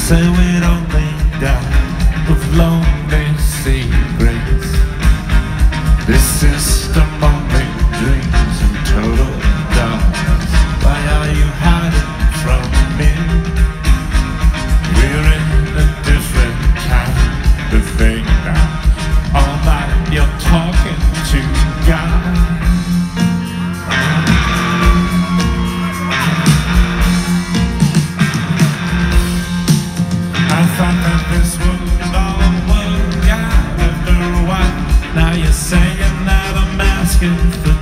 say we'd only die with lonely secrets. This system only dreams in total darkness. Why are you hiding from me? We're in a different kind of thing now. All night you're talking to God. I thought that this would all work out after a while. Now you're saying that I'm asking for